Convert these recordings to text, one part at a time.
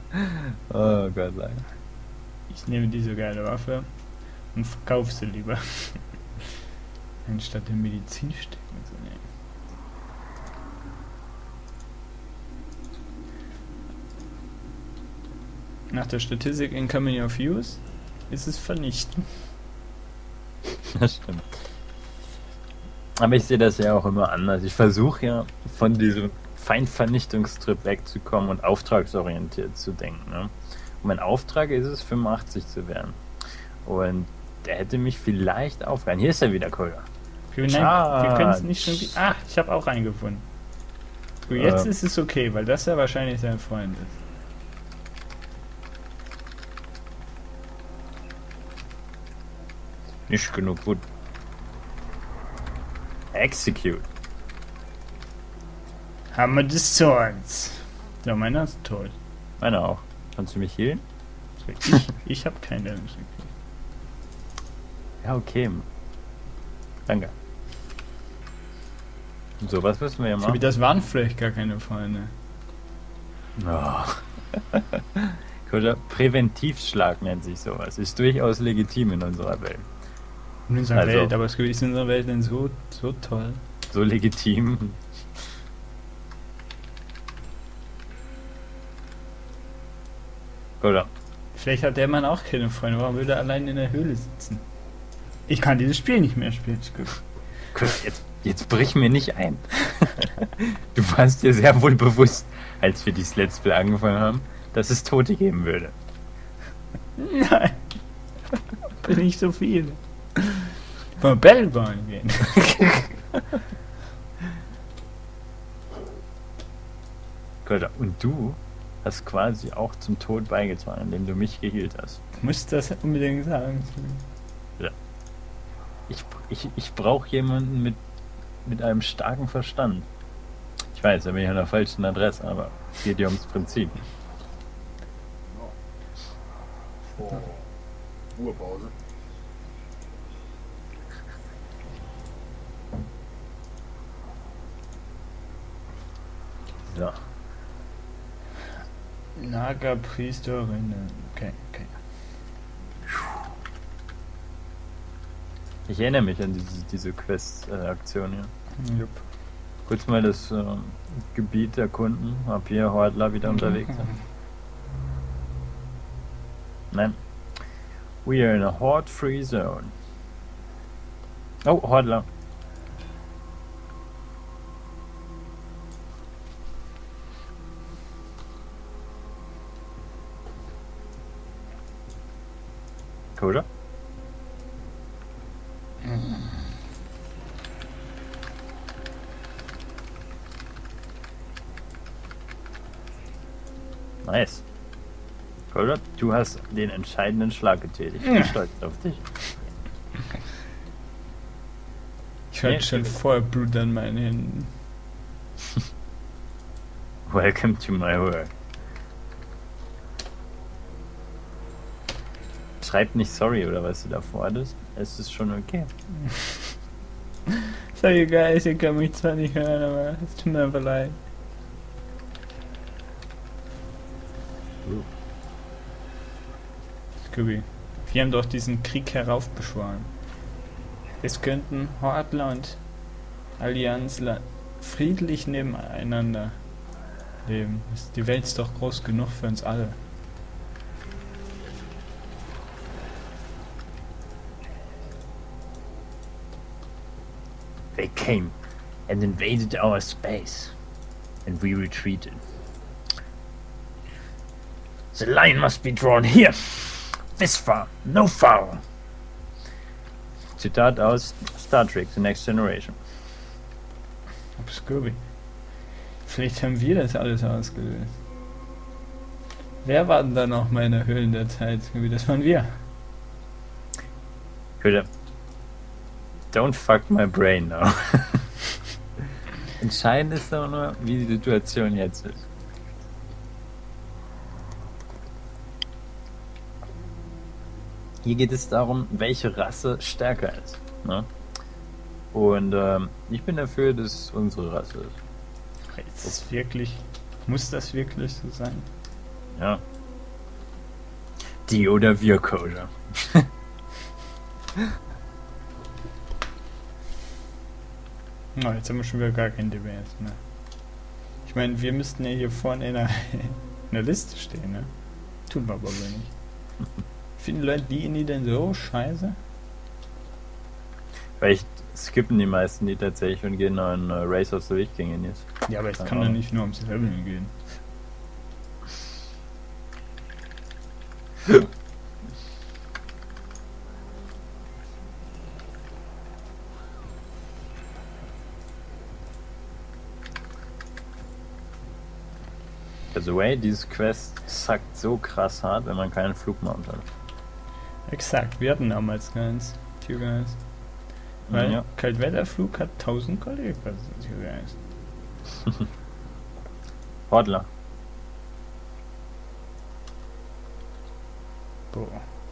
Oh Gott, leider. Ich nehme diese geile Waffe und verkaufe sie lieber. Anstatt in Medizin stecken zu nehmen. Nach der Statistik Incoming of Use ist es vernichten. Das stimmt. Aber ich sehe das ja auch immer anders. Ich versuche ja von diesem Feindvernichtungstrip wegzukommen und auftragsorientiert zu denken. Ne? Und mein Auftrag ist es, 85 zu werden. Und der hätte mich vielleicht aufgehalten. Hier ist er wieder, Kolja. Nein, wir können es nicht schon. Ach, ich habe auch einen gefunden. So, jetzt ist es okay, weil das ja wahrscheinlich sein Freund ist. Nicht genug gut. Execute. Hammer des Zorns. Ja, meiner ist tot. Meiner auch. Kannst du mich healen? Ich habe keinen Damage. Ja, okay. Danke. So, was müssen wir ja machen? Das waren vielleicht gar keine Freunde. Oh. Oder Präventivschlag nennt sich sowas. Ist durchaus legitim in unserer Welt. In unserer Welt, aber es ist in unserer Welt denn so toll. So legitim. Oder? Vielleicht hat der Mann auch keine Freunde. Warum würde er allein in der Höhle sitzen? Ich kann dieses Spiel nicht mehr spielen. Jetzt brich mir nicht ein. Du warst dir sehr wohl bewusst, als wir dieses Let's Play angefangen haben, dass es Tote geben würde. Nein. Nicht so viele. Mal Battleball gehen. Und du hast quasi auch zum Tod beigetragen, indem du mich geheilt hast. Du musst das unbedingt sagen. Ja. Ich brauche jemanden mit einem starken Verstand. Ich weiß, da bin ich an der falschen Adresse, aber es geht ja ums Prinzip. Ruhepause. So. Naga-Priesterinnen. Okay. Ich erinnere mich an diese Quest-Aktion hier. Jupp. Kurz mal das Gebiet erkunden, ob hier Hordler wieder unterwegs sind. Nein. We are in a horde-free zone. Oh, Hordler. Oder? Nice. Oder? Du hast den entscheidenden Schlag getätigt. Ich bin stolz auf dich. Ich hatte schon voll Blut an meinen Händen. Welcome to my world. Schreib nicht sorry oder was du davor hattest. Es ist schon okay. Sorry guys, ihr könnt mich zwar nicht hören, aber es tut mir einfach leid. Scooby, wir haben doch diesen Krieg heraufbeschworen. Es könnten Hordler und Allianzler friedlich nebeneinander leben. Die Welt ist doch groß genug für uns alle. They came and invaded our space, and we retreated. The line must be drawn here. This far, no foul. Zitat aus Star Trek: The Next Generation. Scooby. Vielleicht haben wir das alles ausgelöst. Wer war denn da noch mal in der Höhlen der Zeit? Scooby, das waren wir. Bitte. Don't fuck my brain now. Entscheidend ist aber nur, wie die Situation jetzt ist. Hier geht es darum, welche Rasse stärker ist. Ne? Und ich bin dafür, dass unsere Rasse ist. Ist das wirklich? Muss das wirklich so sein? Ja. Die oder wir, Kojak. Na, jetzt haben wir schon wieder gar kein DBS mehr. Ich meine, wir müssten ja hier vorne in einer Liste stehen, ne? Tun wir aber wohl nicht. Finden Leute die Indie denn so scheiße? Vielleicht skippen die meisten die tatsächlich und gehen noch in Race of the Wiking jetzt. Ja, aber es kann doch nicht nur ums Leveln gehen. Also way, dieses Quest zackt so krass hart, wenn man keinen Flugmount hat. Exakt, wir hatten damals keins, Tür Guys. Weil Ja. Kaltwetterflug hat 1000 Kohle gekostet, Tür Guys. Hordler. Boah.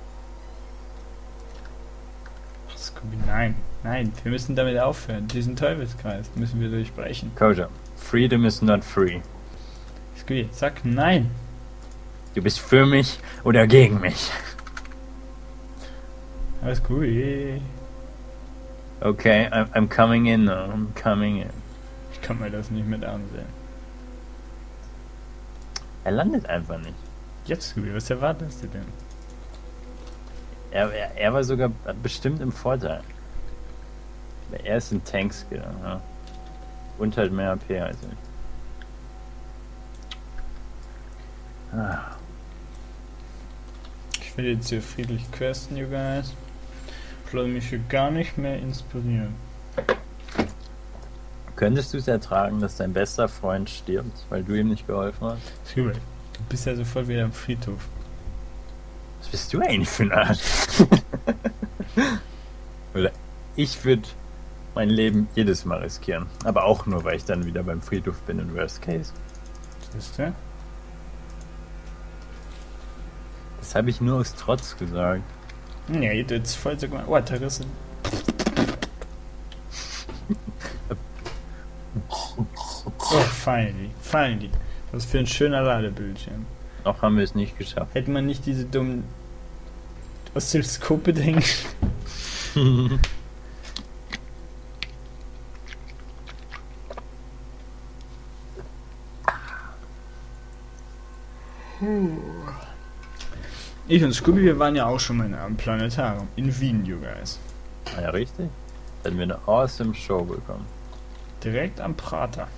Scooby, nein, wir müssen damit aufhören. Diesen Teufelskreis müssen wir durchbrechen. Kojak. Freedom is not free. Scooby, sag nein. Du bist für mich oder gegen mich. Alles Scooby. Okay, I'm coming in now. I'm coming in. Ich kann mir das nicht mit ansehen. Er landet einfach nicht. Jetzt, Scooby, was erwartest du denn? Er war sogar bestimmt im Vorteil. Er ist ein Tankskill, ja. Und halt mehr AP als ich. Ah. Ich will jetzt hier friedlich questen, you guys. Ich lasse mich hier gar nicht mehr inspirieren. Könntest du es ertragen, dass dein bester Freund stirbt, weil du ihm nicht geholfen hast? Scooby, du bist ja sofort wieder am Friedhof. Was bist du eigentlich für ein Arsch? Oder ich würde mein Leben jedes Mal riskieren. Aber auch nur, weil ich dann wieder beim Friedhof bin in Worst Case. Siehst du? Das habe ich nur aus Trotz gesagt. Ja, jetzt voll so gemacht. Oh, Terrasse. Oh, finally. Was für ein schöner Ladebildschirm. Noch haben wir es nicht geschafft. Hätte man nicht diese dummen Oszilloskope denkt. Ich und Scooby, wir waren ja auch schon mal in einem Planetarium. In Wien, you guys. Ah ja, richtig. Dann wir eine awesome Show bekommen. Direkt am Prater.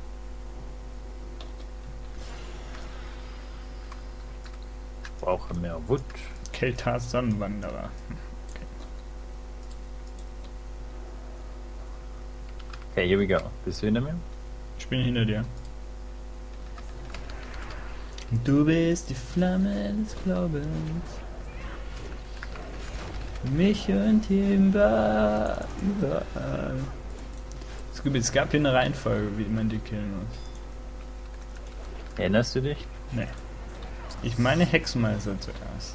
Brauche mehr Wood. Keltas Sonnenwanderer. Okay, here we go. Bist du hinter mir? Ich bin hinter dir. Du bist die Flamme des Glaubens. Für mich und jeden überall. Es gab hier eine Reihenfolge, wie man die killen muss. Erinnerst du dich? Nee. Ich meine Hexenmeister zuerst.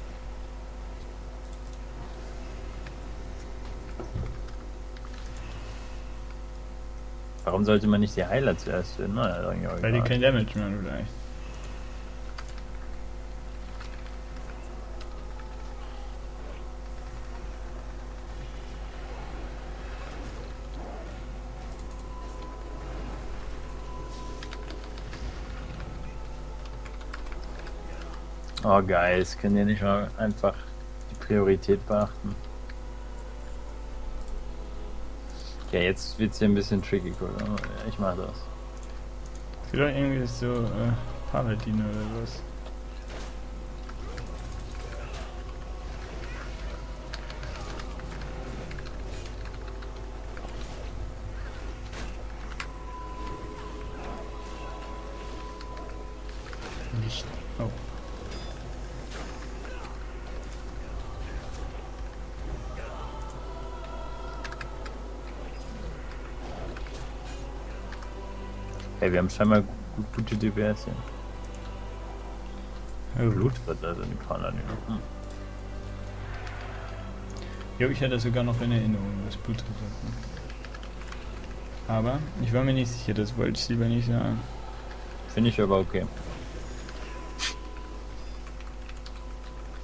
Warum sollte man nicht die Heiler zuerst finden? Naja, dann ja, Weil die egal. kein Damage machen vielleicht. Oh Guys, können ihr nicht mal einfach die Priorität beachten? Okay, jetzt wird's hier ein bisschen tricky, oder? Ich mach das. Sieht doch irgendwie so Paladin oder was. Nicht. Oh. Hey, wir haben scheinbar gute DPS hier. Oh. Blut wird also die Paladin. Jo, ich hatte sogar noch in Erinnerung, das Blut gesagt. Aber ich war mir nicht sicher, das wollte ich lieber nicht sagen. Finde ich aber okay.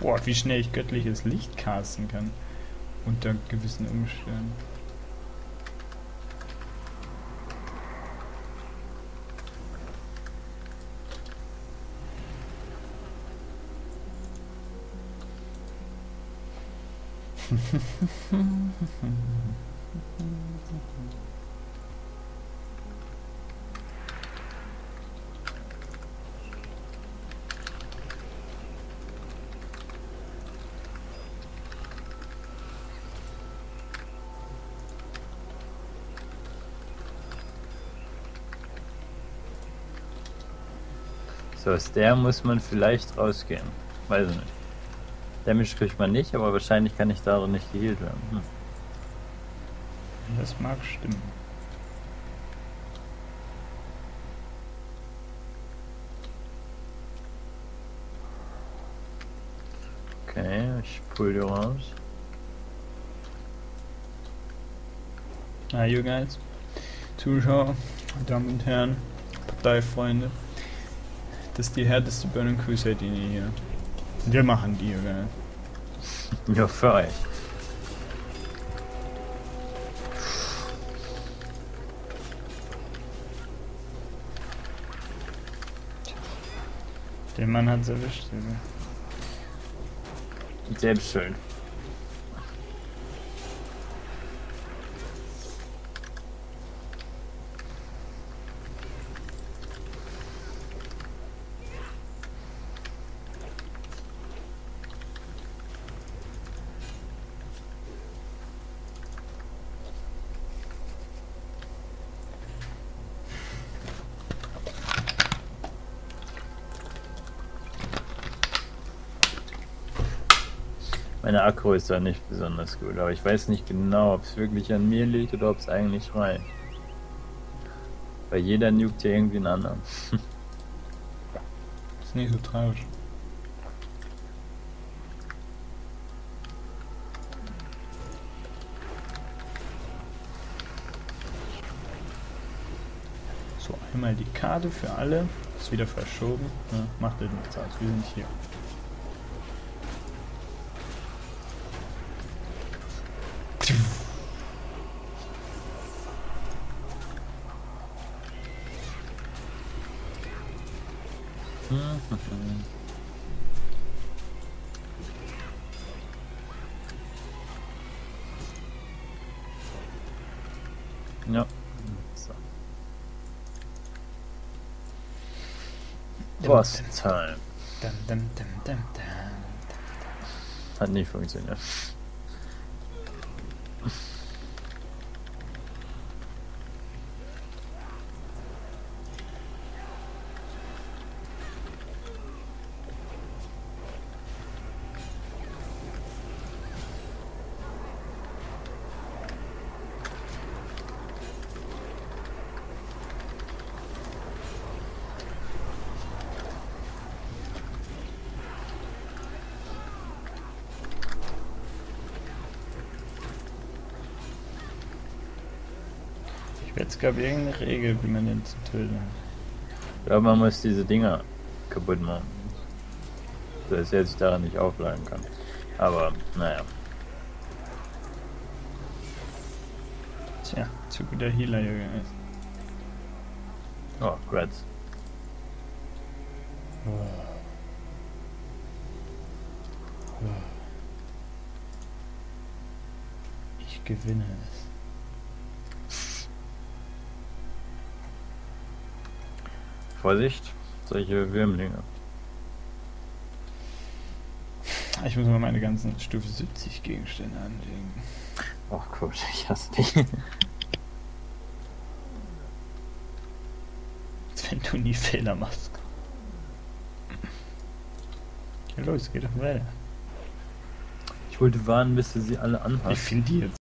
Boah, wie schnell ich göttliches Licht casten kann. Unter gewissen Umständen. So, aus der muss man vielleicht rausgehen. Weiß ich nicht. Damage kriegt man nicht, aber wahrscheinlich kann ich darin nicht geheilt werden. Das mag stimmen. Okay, ich pull die raus. Na, you guys, Zuschauer, Damen und Herren, Parteifreunde, das ist die härteste Burning Crusade-Linie hier. Wir machen die, oder? Ja, für euch. Den Mann hat's erwischt. Selbst schuld. Meine Akku ist da nicht besonders gut, aber ich weiß nicht genau, ob es wirklich an mir liegt oder ob es eigentlich reicht. Weil jeder nukt ja irgendwie einen anderen. Ist nicht so tragisch. So, einmal die Karte für alle. Ist wieder verschoben. Ja, macht halt nichts aus. Wir sind hier. Ja. So. Boss Time. Hat nicht funktioniert. Jetzt gab es irgendeine Regel, wie man den zu töten hat. Ich glaube, man muss diese Dinger kaputt machen. Dass er sich daran nicht aufladen kann. Aber, naja. Tja, zu guter Healer, Junge. Oh, Grats. Ich gewinne es. Vorsicht, solche Würmlinge. Ich muss mal meine ganzen Stufe 70 Gegenstände anlegen. Oh gut, ich hasse dich. Wenn du nie Fehler machst. Ja, los, geht doch weiter. Ich wollte warten, bis du sie alle anhast. Ich finde die jetzt.